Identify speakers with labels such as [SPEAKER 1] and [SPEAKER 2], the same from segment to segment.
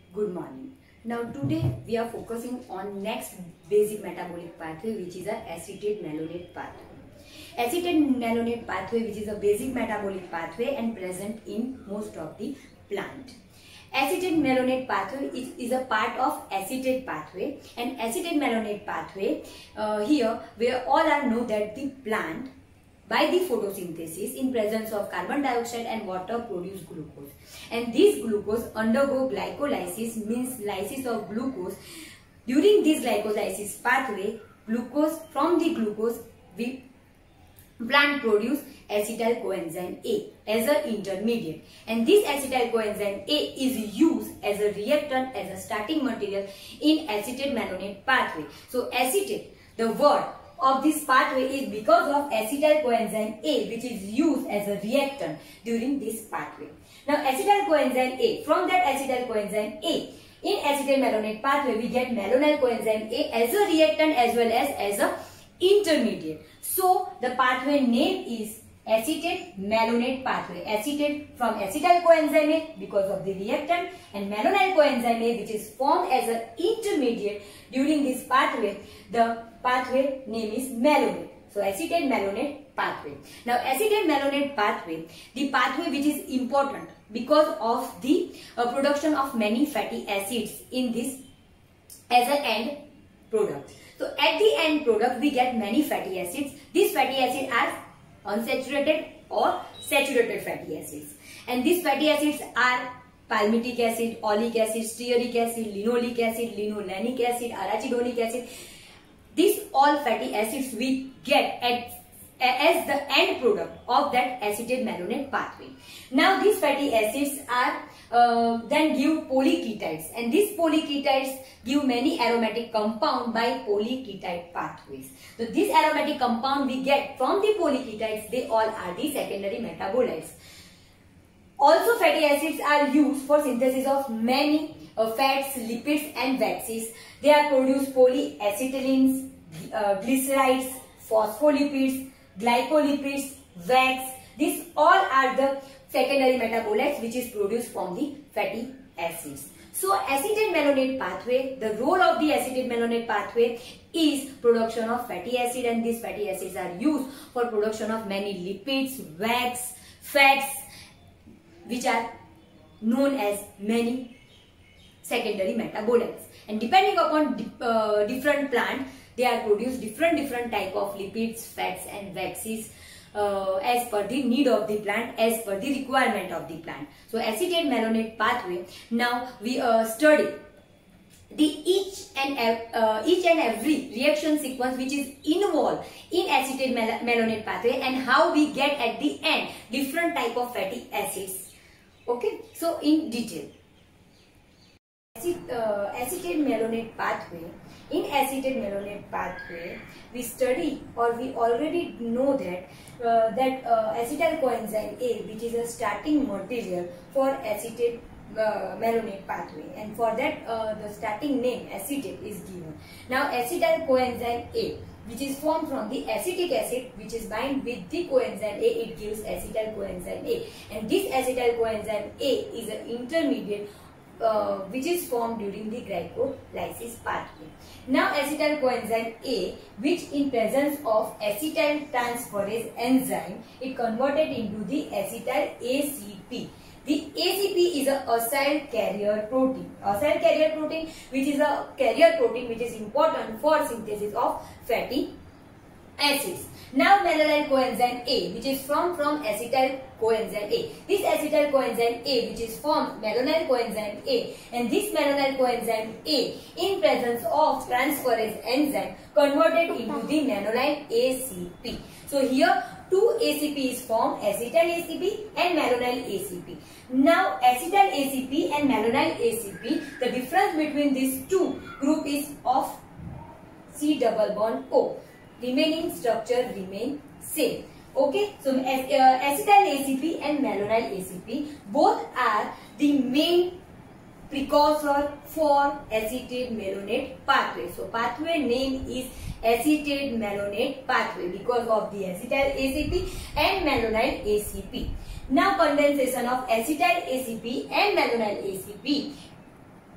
[SPEAKER 1] Good morning. Now today we are focusing on next basic metabolic pathway, which is a acetate malonate pathway. Acetate malonate pathway, which is a basic metabolic pathway and present in most of the plant. Acetate malonate pathway is a part of acetate pathway, and acetate malonate pathway here we all know that the plant by the photosynthesis in presence of carbon dioxide and water produce glucose, and this glucose undergo glycolysis, means lysis of glucose. During this glycolysis pathway, glucose from the glucose we plant produce acetyl coenzyme A as an intermediate, and this acetyl coenzyme A is used as a reactant, as a starting material in acetate malonate pathway. So acetate, the word of this pathway, is because of acetyl coenzyme A, which is used as a reactant during this pathway. Now acetyl coenzyme A, from that acetyl coenzyme A, in acetate malonate pathway we get malonyl coenzyme A as a reactant as well as a intermediate. So the pathway name is acetate malonate pathway. Acetate from acetyl coenzyme A because of the reactant, and malonyl coenzyme A, which is formed as an intermediate during this pathway. The pathway name is malonate. So acetate malonate pathway. Now acetate malonate pathway, the pathway which is important because of the production of many fatty acids in this as an end product. So at the end product we get many fatty acids. These fatty acids are unsaturated or saturated fatty acids, and these fatty acids are palmitic acid, oleic acid, stearic acid, linoleic acid, linolenic acid, arachidonic acid. These all fatty acids we get as the end product of that acetate malonate pathway. Now these fatty acids are then give polyketides, and these polyketides give many aromatic compound by polyketide pathways. So this aromatic compound we get from the polyketides, they all are the secondary metabolites. Also fatty acids are used for synthesis of many fats, lipids and waxes. They are produced polyacetylens, glycerides, phospholipids, glycolipids, wax. These all are the secondary metabolites which is produced from the fatty acids. So acetate malonate pathway, the role of the acetate malonate pathway is production of fatty acid, and these fatty acids are used for production of many lipids, wax, fats, which are known as many secondary metabolites. And depending upon different plant, they are produced different type of lipids, fats and waxes as per the need of the plant, as per the requirement of the plant. So acetate malonate pathway, now we study the each and every reaction sequence which is involved in acetate malonate pathway, and how we get at the end different type of fatty acids. Okay, so in detail, acetate malonate pathway. In acetate malonate pathway, we study, or we already know that acetyl coenzyme A, which is a starting material for acetate malonate pathway, and for that the starting name acetate is given. Now acetyl coenzyme A, which is formed from the acetic acid which is bind with the coenzyme A, it gives acetyl coenzyme A, and this acetyl coenzyme A is an intermediate which is formed during the glycolysis pathway. Now acetyl coenzyme A, which in presence of acetyl transferase enzyme, it converted into the acetyl ACP. The ACP is a acyl carrier protein. Acyl carrier protein, which is a carrier protein which is important for synthesis of fatty acids. Now malonyl coenzyme A, which is from acetyl coenzyme A. This acetyl coenzyme A, which is from malonyl coenzyme A, and this malonyl coenzyme A in presence of transferase enzyme converted into the malonyl ACP. So here two ACP is formed, acetyl ACP and malonyl ACP. Now acetyl ACP and malonyl ACP, the difference between these two group is of C double bond O. Remaining structure remain same. Okay, so acetyl ACP and malonyl ACP both are the main precursor for acetate malonate pathway. So pathway name is acetate malonate pathway because of the acetyl ACP and malonyl ACP. Now condensation of acetyl ACP and malonyl ACP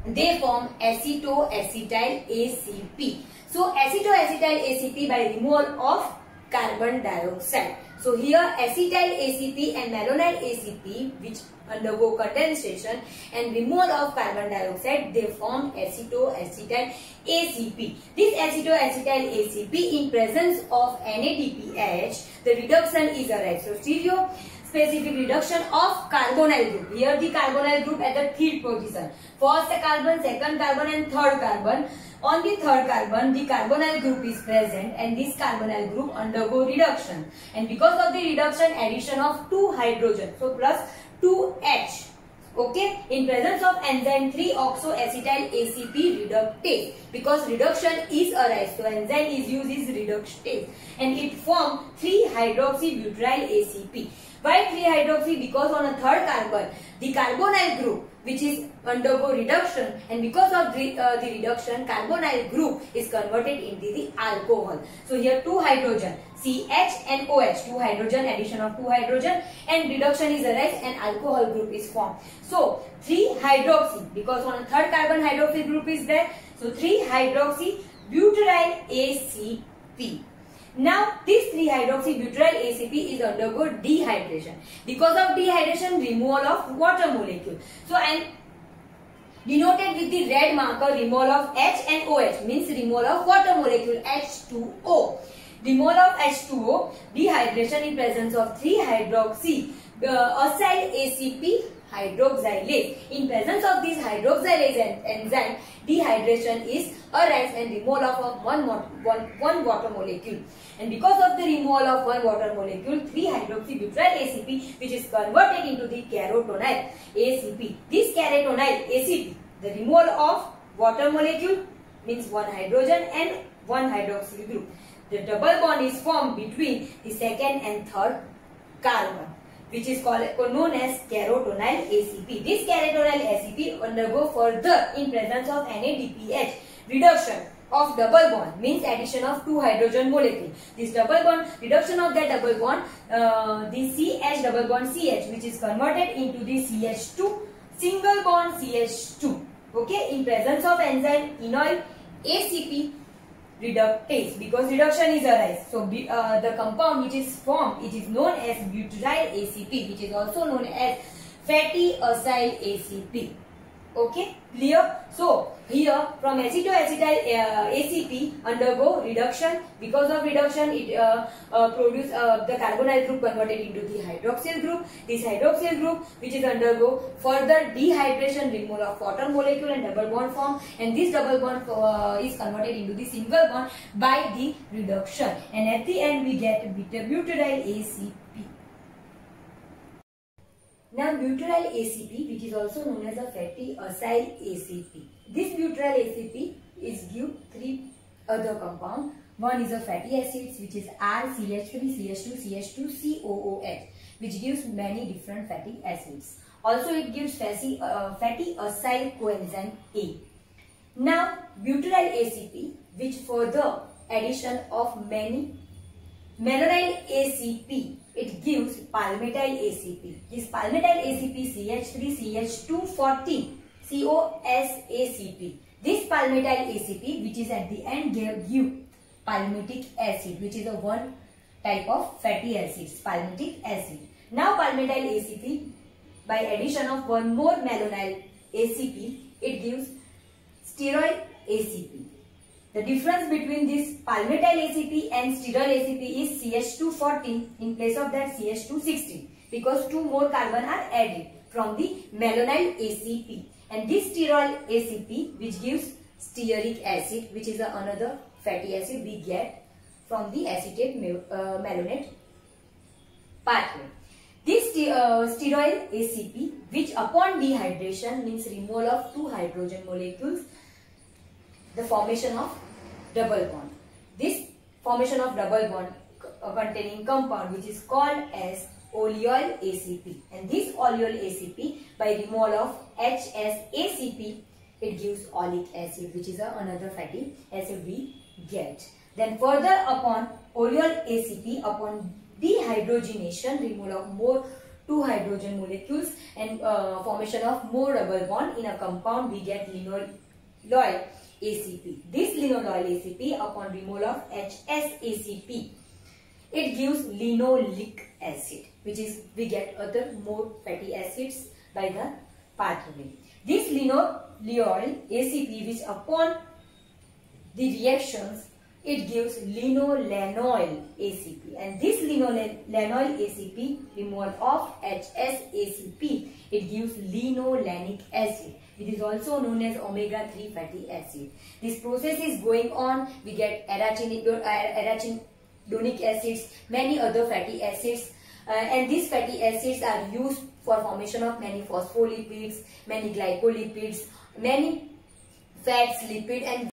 [SPEAKER 1] they form acetoacetyl ACP. So acetoacetyl ACP by removal of carbon dioxide. So here acetyl ACP and malonyl ACP, which undergo condensation and removal of carbon dioxide, they form acetoacetyl ACP. This acetoacetyl ACP in presence of NADPH, the reduction is arise. So stereo specific reduction of carbonyl group. Here the carbonyl group at the third position. First carbon, second carbon and third carbon. On the third carbon, the carbonyl group is present and this carbonyl group undergo reduction. And because of the reduction, addition of 2 hydrogen. So plus 2H. Okay, in presence of enzyme 3-oxoacetyl ACP reductase, because reduction is arise, so enzyme is used is reductase and it form 3-hydroxybutyryl ACP. Why 3-hydroxy? Because on a third carbon the carbonyl group which is undergo reduction, and because of the reduction, carbonyl group is converted into the alcohol. So here 2 hydrogen, CH and OH, 2 hydrogen, addition of 2 hydrogen and reduction is arise and alcohol group is formed. So 3-hydroxy, because on a third carbon hydroxy group is there, so 3-hydroxybutyryl ACP. Now this 3-hydroxybutyryl ACP is undergo dehydration. Because of dehydration, removal of water molecule. So I am denoted with the red marker removal of H and OH, means removal of water molecule H2O. Removal of H2O, dehydration in presence of 3-hydroxy acyl ACP hydroxylase. In presence of this hydroxylase enzyme, dehydration is arise and removal of one water molecule. And because of the removal of one water molecule, 3-hydroxybutyryl ACP, which is converted into the carotonyl ACP. This carotonyl ACP, the removal of water molecule means 1 hydrogen and 1 hydroxyl group. The double bond is formed between the second and third carbon, which is known as carotonyl ACP. This carotonyl ACP undergo further in presence of NADPH reduction of double bond, means addition of 2 hydrogen molecule. This double bond, reduction of that double bond, the CH double bond CH, which is converted into the CH2 single bond CH2. Okay, in presence of enzyme enoyl ACP reductase, because reduction is arise. So the compound which is formed, it is known as butyryl ACP, which is also known as fatty acyl ACP. Okay, clear? So here from acetoacetyl ACP undergo reduction. Because of reduction, it produce the carbonyl group converted into the hydroxyl group. This hydroxyl group which is undergo further dehydration, removal of water molecule and double bond form, and this double bond is converted into the single bond by the reduction, and at the end we get butyryl ACP. Now butyryl ACP, which is also known as a fatty acyl ACP. This butyryl ACP is give 3 other compounds. One is a fatty acids, which is RCH3, CH2, CH2, COOH, which gives many different fatty acids. Also it gives fatty acyl coenzyme A. Now butyryl ACP, which further addition of many malonyl ACP, it gives palmitoyl ACP. This palmitoyl ACP CH3 CH2 COSACP. This palmitoyl ACP, which is at the end give palmitic acid, which is a one type of fatty acids, palmitic acid. Now palmitoyl ACP, by addition of one more malonyl ACP, it gives steroid ACP. The difference between this palmitoyl ACP and steroid ACP is CH214 in place of that CH216, because 2 more carbon are added from the malonyl ACP. And this steroid ACP, which gives stearic acid, which is another fatty acid we get from the acetate malonate pathway. This steroid ACP, which upon dehydration means removal of 2 hydrogen molecules, the formation of double bond. This formation of double bond containing compound which is called as oleoyl ACP, and this oleoyl ACP by removal of HSACP, it gives oleic acid, which is another fatty acid we get. Then further upon oleoyl ACP, upon dehydrogenation, removal of more two hydrogen molecules and formation of more double bond in a compound, we get linoyl ACP. This linoyl ACP upon removal of HSACP, it gives linoleic acid, which is we get other more fatty acids by the pathway. This linoyl ACP, which upon the reactions, it gives linolanoyl ACP, and this linolanoyl ACP removal of HSACP, it gives linolanic acid. It is also known as omega-3 fatty acid. This process is going on. We get arachidonic acids, many other fatty acids, and these fatty acids are used for formation of many phospholipids, many glycolipids, many fats, lipid, and